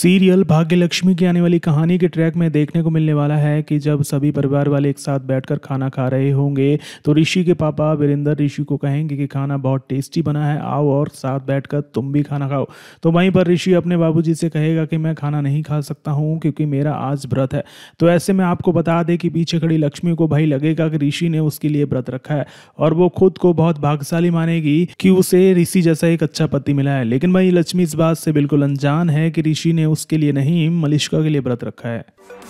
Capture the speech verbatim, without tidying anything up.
Serial भाग्य लक्ष्मी की आने वाली कहानी के ट्रैक में देखने को मिलने वाला है कि जब सभी परिवार वाले एक साथ बैठकर खाना खा रहे होंगे तो ऋषि के पापा वीरेंद्र ऋषि को कहेंगे कि खाना बहुत टेस्टी बना है, आओ और साथ बैठकर तुम भी खाना खाओ। तो वहीं पर ऋषि अपने बाबूजी से कहेगा कि मैं खाना नहीं खा सकता हूँ क्योंकि मेरा आज व्रत है। तो ऐसे में आपको बता दें कि पीछे खड़ी लक्ष्मी को भाई लगेगा कि ऋषि ने उसके लिए व्रत रखा है और वो खुद को बहुत भाग्यशाली मानेगी कि उसे ऋषि जैसा एक अच्छा पति मिला है। लेकिन वहीं लक्ष्मी इस बात से बिल्कुल अनजान है कि ऋषि ने उसके लिए नहीं मलिष्का के लिए व्रत रखा है।